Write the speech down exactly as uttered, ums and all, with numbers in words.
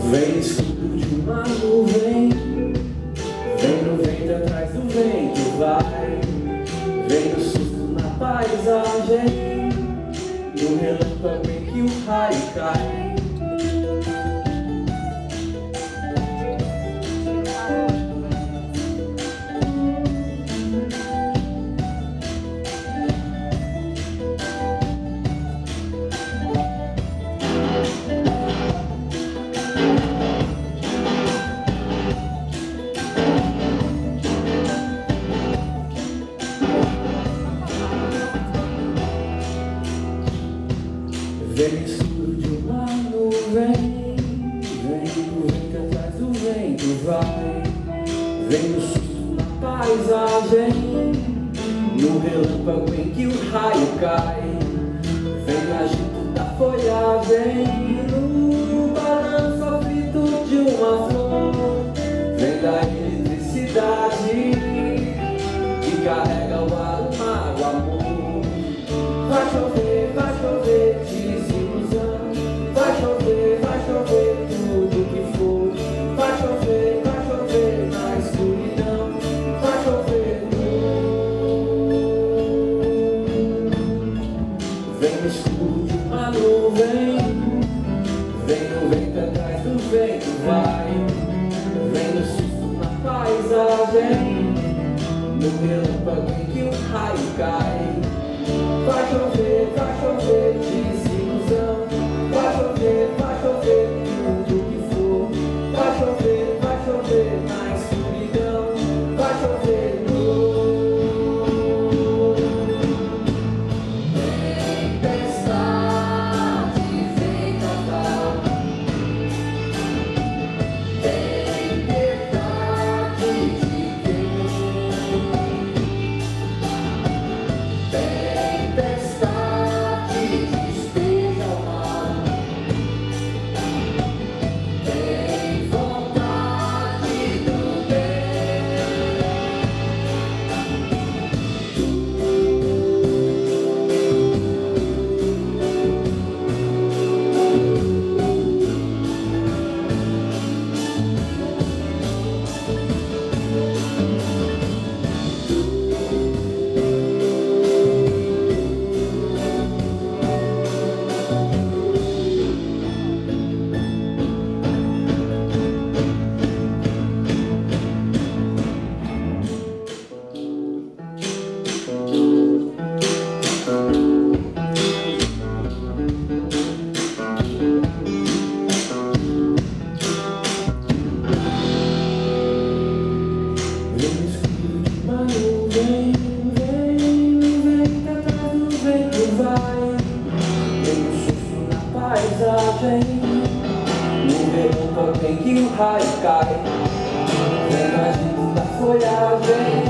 Vem no escuro de uma nuvem, vem no vento atrás do vento, vai. Vem no susto na paisagem, no relâmpago em que o raio cai. Vem no escuro de uma nuvem, vem no vento atrás do vento, vai. Vem no susto na paisagem, no relâmpago em que o raio cai. Vem no agito da folhagem, no balanço aflito de uma flor. Vem da eletricidade que carrega o ar, o mar, o amor. Vai chover, vai chover, desilusão. Vai chover, vai chover, tudo que for. Vai chover, vai chover na escuridão. Vai chover no... Vem no escuro de uma nuvem, vem no vento atrás do vento, vai. Vem no susto na paisagem, no relâmpago em que o raio cai. Vai chover, vai chover, desilusão. Vai chover, vai chover, tudo que for. Vai chover, vai chover na escuridão. Vai chover no... Tempestade vendaval. Tem piedade de Deus. Tempestade despeja o mal. Tem vontade do bem. Vem no escuro de uma nuvem, vem no vento atrás do vento, vai. Vem no susto na paisagem, no relâmpago em que o raio cai. Vem no agito da folhagem,